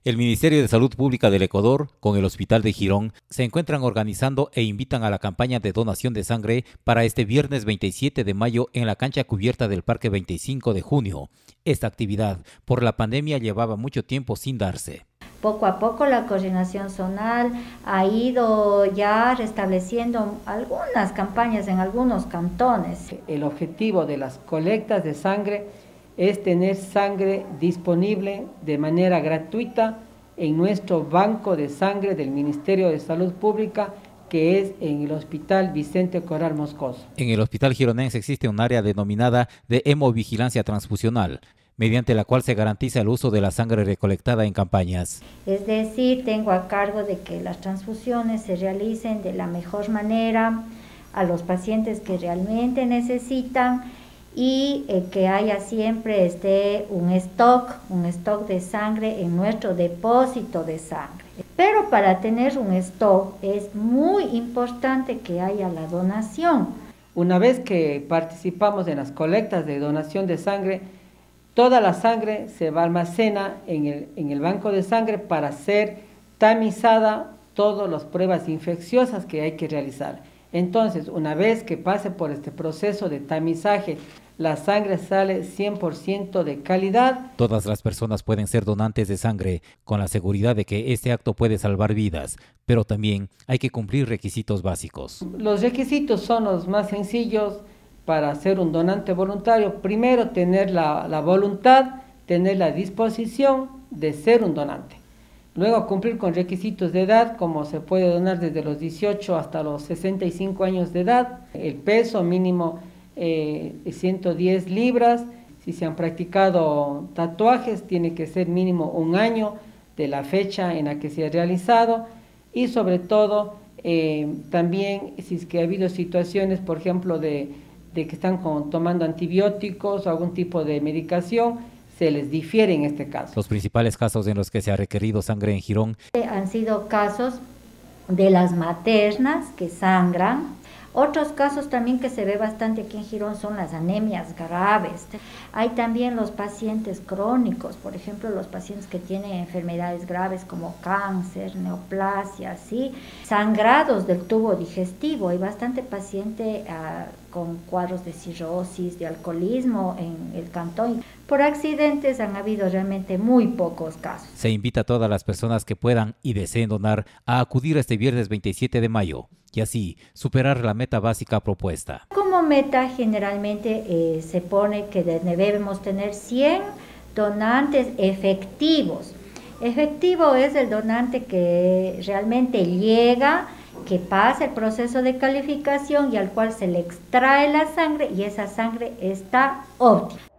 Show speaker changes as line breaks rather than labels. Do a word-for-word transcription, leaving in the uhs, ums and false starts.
El Ministerio de Salud Pública del Ecuador, con el Hospital de Girón, se encuentran organizando e invitan a la campaña de donación de sangre para este viernes veintisiete de mayo en la cancha cubierta del Parque veinticinco de junio. Esta actividad, por la pandemia, llevaba mucho tiempo sin darse.
Poco a poco la coordinación zonal ha ido ya restableciendo algunas campañas en algunos cantones.
El objetivo de las colectas de sangre es tener sangre disponible de manera gratuita en nuestro banco de sangre del Ministerio de Salud Pública, que es en el Hospital Vicente Coral Moscoso.
En el Hospital Gironense existe un área denominada de hemovigilancia transfusional, mediante la cual se garantiza el uso de la sangre recolectada en campañas.
Es decir, tengo a cargo de que las transfusiones se realicen de la mejor manera a los pacientes que realmente necesitan y eh, que haya siempre este, un stock, un stock de sangre en nuestro depósito de sangre. Pero para tener un stock es muy importante que haya la donación.
Una vez que participamos en las colectas de donación de sangre, toda la sangre se va a almacenar en el, en el banco de sangre para ser tamizada todas las pruebas infecciosas que hay que realizar. Entonces, una vez que pase por este proceso de tamizaje, la sangre sale cien por ciento de calidad.
Todas las personas pueden ser donantes de sangre con la seguridad de que este acto puede salvar vidas, pero también hay que cumplir requisitos básicos.
Los requisitos son los más sencillos para ser un donante voluntario. Primero, tener la, la voluntad, tener la disposición de ser un donante. Luego, cumplir con requisitos de edad, como se puede donar desde los dieciocho hasta los sesenta y cinco años de edad. El peso mínimo eh, ciento diez libras. Si se han practicado tatuajes, tiene que ser mínimo un año de la fecha en la que se ha realizado. Y sobre todo, eh, también si es que ha habido situaciones, por ejemplo, de, de que están con, tomando antibióticos o algún tipo de medicación, se les difiere en este caso.
Los principales casos en los que se ha requerido sangre en Girón
han sido casos de las maternas que sangran. Otros casos también que se ve bastante aquí en Girón son las anemias graves. Hay también los pacientes crónicos, por ejemplo, los pacientes que tienen enfermedades graves como cáncer, neoplasia, ¿sí? Sangrados del tubo digestivo. Hay bastante paciente uh, con cuadros de cirrosis, de alcoholismo en el cantón. Por accidentes han habido realmente muy pocos casos.
Se invita a todas las personas que puedan y deseen donar a acudir este viernes veintisiete de mayo y así superar la meta básica propuesta.
Como meta generalmente eh, se pone que debemos tener cien donantes efectivos. Efectivo es el donante que realmente llega, que pasa el proceso de calificación y al cual se le extrae la sangre y esa sangre está óptima.